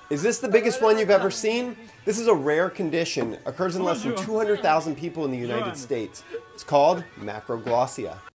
Is this the biggest one you've ever seen? This is a rare condition, occurs in less than 200,000 people in the United States. It's called macroglossia.